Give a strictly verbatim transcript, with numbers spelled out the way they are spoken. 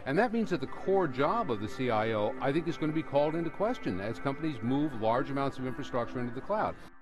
And that means that the core job of the C I O, I think, is going to be called into question as companies move large amounts of infrastructure into the cloud.